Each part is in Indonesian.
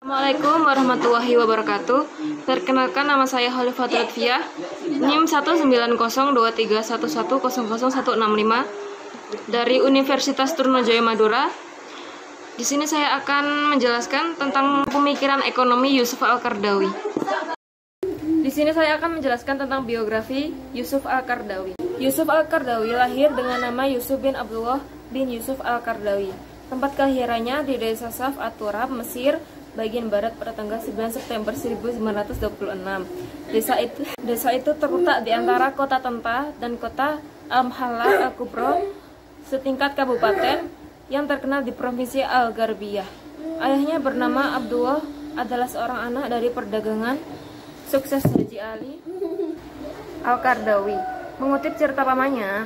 Assalamualaikum warahmatullahi wabarakatuh. Perkenalkan, nama saya Khalifatul Lutfiyah, NIM 190231100100165 dari Universitas Trunajaya Madura. Di sini saya akan menjelaskan tentang pemikiran ekonomi Yusuf Al-Qaradawi. Di sini saya akan menjelaskan tentang biografi Yusuf Al-Qaradawi. Yusuf Al-Qaradawi lahir dengan nama Yusuf bin Abdullah bin Yusuf Al-Qaradawi. Tempat kelahirannya di desa Saf At-Turab, Mesir, bagian barat pada tanggal 9 September 1926. Desa itu terletak di antara kota Tenta dan kota Al-Mhallah Al-Kubra, setingkat kabupaten yang terkenal di provinsi Al-Gharbiyah. Ayahnya bernama Abdullah, adalah seorang anak dari perdagangan sukses Haji Ali Al-Qaradawi. Mengutip cerita pamannya,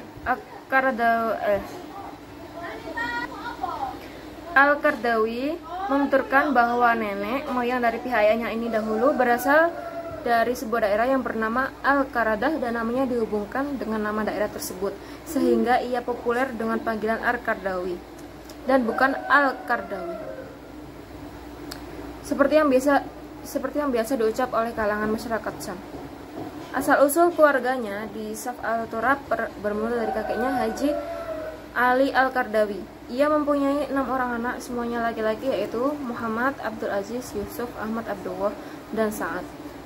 Al-Qaradawi menuturkan bahwa nenek moyang dari pihak ayahnya ini dahulu berasal dari sebuah daerah yang bernama Al-Qaradah dan namanya dihubungkan dengan nama daerah tersebut, sehingga ia populer dengan panggilan Al-Qaradawi dan bukan Al-Qaradawi, seperti yang biasa diucap oleh kalangan masyarakat Syam. Asal-usul keluarganya di Saf Al-Turab bermula dari kakeknya Haji Ali Al-Qaradawi. Ia mempunyai 6 orang anak, semuanya laki-laki, yaitu Muhammad, Abdul Aziz, Yusuf, Ahmad, Abdullah, dan Sa'ad.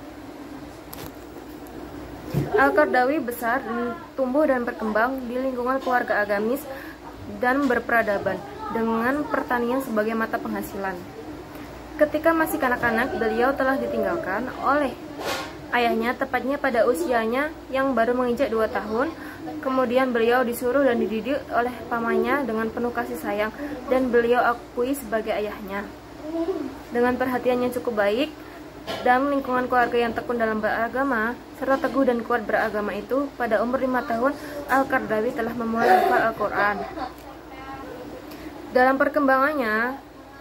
Al-Qaradawi besar dan tumbuh dan berkembang di lingkungan keluarga agamis dan berperadaban dengan pertanian sebagai mata penghasilan. Ketika masih kanak-kanak, beliau telah ditinggalkan oleh ayahnya, tepatnya pada usianya yang baru menginjak 2 tahun. Kemudian beliau disuruh dan dididik oleh pamannya dengan penuh kasih sayang, dan beliau akui sebagai ayahnya. Dengan perhatian yang cukup baik dan lingkungan keluarga yang tekun dalam beragama serta teguh dan kuat beragama itu, pada umur 5 tahun Al-Qaradawi telah memulai hafal Al-Quran. Dalam perkembangannya,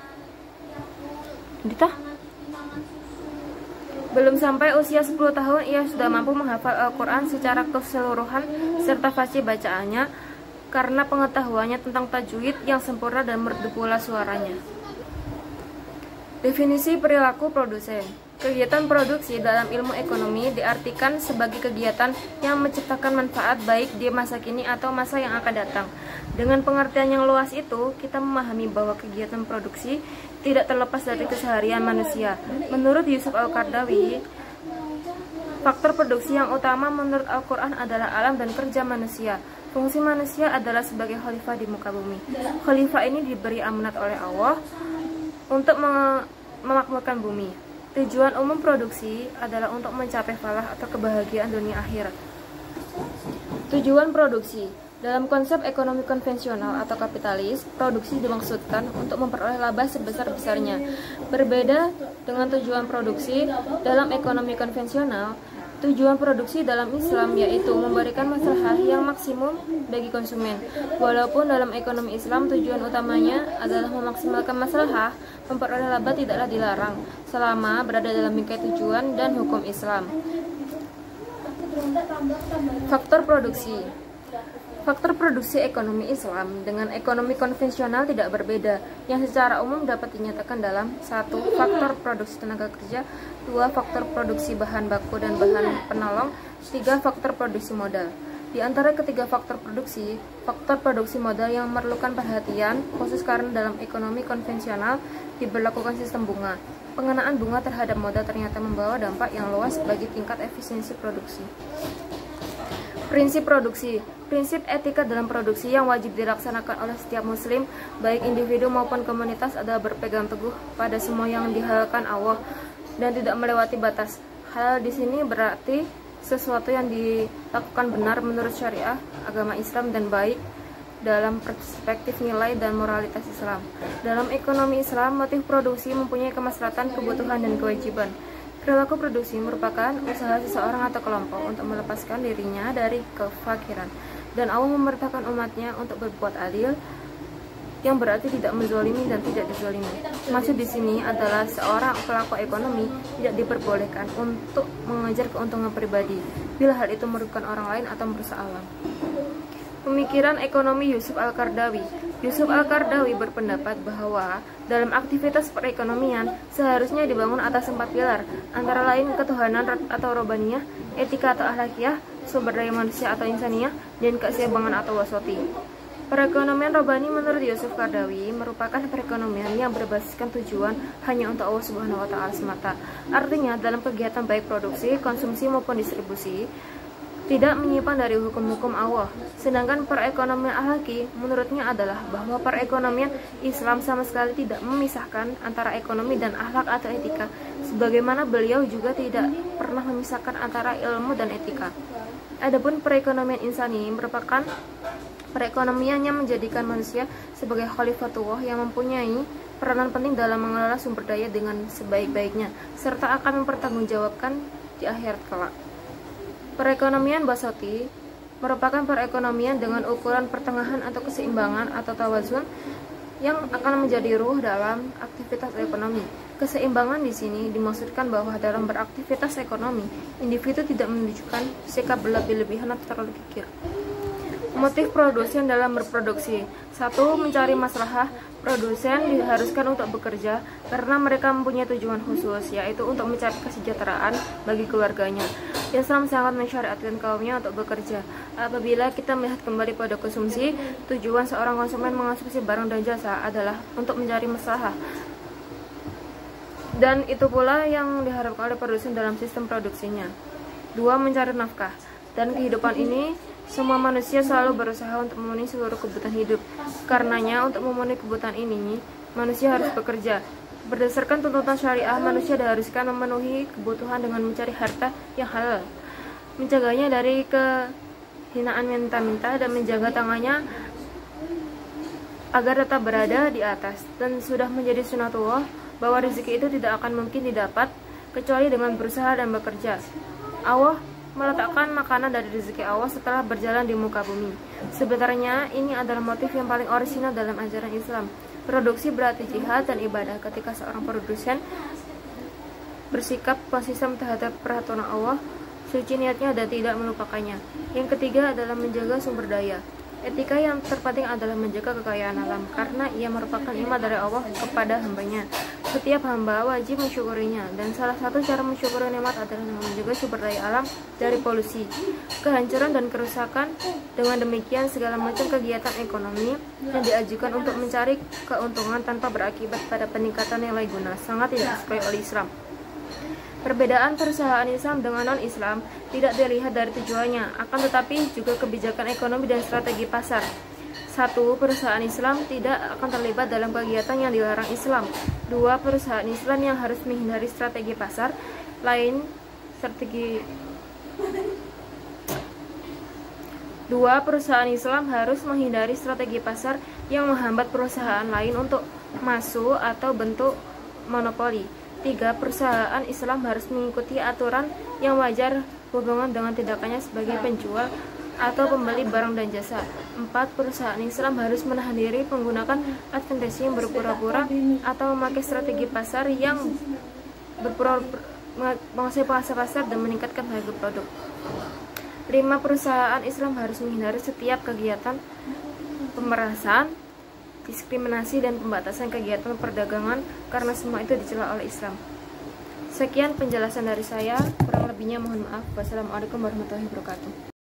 belum sampai usia 10 tahun, ia sudah mampu menghafal Al-Quran secara keseluruhan serta fasih bacaannya karena pengetahuannya tentang tajwid yang sempurna dan merdu pula suaranya. Definisi perilaku produsen. Kegiatan produksi dalam ilmu ekonomi diartikan sebagai kegiatan yang menciptakan manfaat baik di masa kini atau masa yang akan datang. Dengan pengertian yang luas itu, kita memahami bahwa kegiatan produksi tidak terlepas dari keseharian manusia. Menurut Yusuf Al-Qaradawi, faktor produksi yang utama menurut Al-Quran adalah alam dan kerja manusia. Fungsi manusia adalah sebagai khalifah di muka bumi. Khalifah ini diberi amanat oleh Allah untuk memakmurkan bumi. Tujuan umum produksi adalah untuk mencapai falah atau kebahagiaan dunia akhirat. Tujuan produksi. Dalam konsep ekonomi konvensional atau kapitalis, produksi dimaksudkan untuk memperoleh laba sebesar-besarnya. Berbeda dengan tujuan produksi dalam ekonomi konvensional, tujuan produksi dalam Islam yaitu memberikan maslahah yang maksimum bagi konsumen. Walaupun dalam ekonomi Islam tujuan utamanya adalah memaksimalkan maslahah, memperoleh laba tidaklah dilarang selama berada dalam bingkai tujuan dan hukum Islam. Faktor produksi. Faktor produksi ekonomi Islam dengan ekonomi konvensional tidak berbeda, yang secara umum dapat dinyatakan dalam 1. Faktor produksi tenaga kerja, 2. Faktor produksi bahan baku dan bahan penolong, 3. Faktor produksi modal. Di antara ketiga faktor produksi modal yang memerlukan perhatian khusus karena dalam ekonomi konvensional diberlakukan sistem bunga. Pengenaan bunga terhadap modal ternyata membawa dampak yang luas bagi tingkat efisiensi produksi. Prinsip produksi. Prinsip etika dalam produksi yang wajib dilaksanakan oleh setiap muslim, baik individu maupun komunitas, adalah berpegang teguh pada semua yang dihalalkan Allah dan tidak melewati batas. Halal di sini berarti sesuatu yang dilakukan benar menurut syariah agama Islam dan baik dalam perspektif nilai dan moralitas Islam. Dalam ekonomi Islam, motif produksi mempunyai kemaslahatan, kebutuhan, dan kewajiban. Perilaku produksi merupakan usaha seseorang atau kelompok untuk melepaskan dirinya dari kefakiran, dan Allah memerintahkan umatnya untuk berbuat adil, yang berarti tidak menzalimi dan tidak dizalimi. Maksud di sini adalah seorang pelaku ekonomi tidak diperbolehkan untuk mengejar keuntungan pribadi bila hal itu merugikan orang lain atau merusak alam. Pemikiran ekonomi Yusuf Al-Qaradawi. Yusuf Al-Qaradawi berpendapat bahwa dalam aktivitas perekonomian seharusnya dibangun atas 4 pilar, antara lain ketuhanan atau robaniyah, etika atau akhlakiyah, sumber daya manusia atau insaniyah, dan keseimbangan atau wasati. Perekonomian robani menurut Yusuf Qaradawi merupakan perekonomian yang berbasiskan tujuan hanya untuk Allah Subhanahu wa Ta'ala semata. Artinya, dalam kegiatan baik produksi, konsumsi maupun distribusi tidak menyimpang dari hukum-hukum Allah. Sedangkan perekonomian akhlaki menurutnya adalah bahwa perekonomian Islam sama sekali tidak memisahkan antara ekonomi dan akhlak atau etika, sebagaimana beliau juga tidak pernah memisahkan antara ilmu dan etika. Adapun perekonomian insani merupakan perekonomian yang menjadikan manusia sebagai khalifatullah yang mempunyai peranan penting dalam mengelola sumber daya dengan sebaik-baiknya, serta akan mempertanggungjawabkan di akhirat kelak. Perekonomian basati merupakan perekonomian dengan ukuran pertengahan atau keseimbangan atau tawazun yang akan menjadi ruh dalam aktivitas ekonomi. Keseimbangan di sini dimaksudkan bahwa dalam beraktivitas ekonomi, individu tidak menunjukkan sikap berlebih-lebihan atau terlalu kikir. Motif produsen dalam berproduksi. 1. Mencari maslahah. Produsen diharuskan untuk bekerja karena mereka mempunyai tujuan khusus, yaitu untuk mencari kesejahteraan bagi keluarganya. Islam sangat mensyariatkan kaumnya untuk bekerja. Apabila kita melihat kembali pada konsumsi, tujuan seorang konsumen mengonsumsi barang dan jasa adalah untuk mencari maslahah. Dan itu pula yang diharapkan oleh produsen dalam sistem produksinya. 2. Mencari nafkah. Dan kehidupan ini, semua manusia selalu berusaha untuk memenuhi seluruh kebutuhan hidup. Karenanya, untuk memenuhi kebutuhan ini, manusia harus bekerja. Berdasarkan tuntutan syariah, manusia diharuskan memenuhi kebutuhan dengan mencari harta yang halal, mencegahnya dari kehinaan minta-minta, dan menjaga tangannya agar tetap berada di atas. Dan sudah menjadi sunatullah bahwa rezeki itu tidak akan mungkin didapat kecuali dengan berusaha dan bekerja. Allah meletakkan makanan dari rezeki Allah setelah berjalan di muka bumi. Sebenarnya ini adalah motif yang paling orisinal dalam ajaran Islam. Produksi berarti jihad dan ibadah. Ketika seorang produsen bersikap konsisten terhadap peraturan Allah, suci niatnya dan tidak melupakannya. Yang ketiga adalah menjaga sumber daya. Etika yang terpenting adalah menjaga kekayaan alam, karena ia merupakan nikmat dari Allah kepada hambanya. Setiap hamba wajib mensyukurinya, dan salah satu cara mensyukuri nikmat adalah dengan menjaga sumber daya alam dari polusi, kehancuran, dan kerusakan. Dengan demikian, segala macam kegiatan ekonomi yang diajukan untuk mencari keuntungan tanpa berakibat pada peningkatan nilai guna sangat tidak disukai oleh Islam. Perbedaan perusahaan Islam dengan non-Islam tidak dilihat dari tujuannya, akan tetapi juga kebijakan ekonomi dan strategi pasar. 1. Perusahaan Islam tidak akan terlibat dalam kegiatan yang dilarang Islam. 2. Perusahaan Islam yang harus menghindari strategi pasar lain perusahaan Islam harus menghindari strategi pasar yang menghambat perusahaan lain untuk masuk atau bentuk monopoli. 3. Perusahaan Islam harus mengikuti aturan yang wajar hubungan dengan tindakannya sebagai penjual atau pembeli barang dan jasa. 4. Perusahaan Islam harus menahan diri menggunakan advertising yang berpura-pura atau memakai strategi pasar yang menguasai pasar dan meningkatkan harga produk. 5. Perusahaan Islam harus menghindari setiap kegiatan pemerasan, diskriminasi, dan pembatasan kegiatan perdagangan, karena semua itu dicela oleh Islam. Sekian penjelasan dari saya, kurang lebihnya mohon maaf. Wassalamualaikum warahmatullahi wabarakatuh.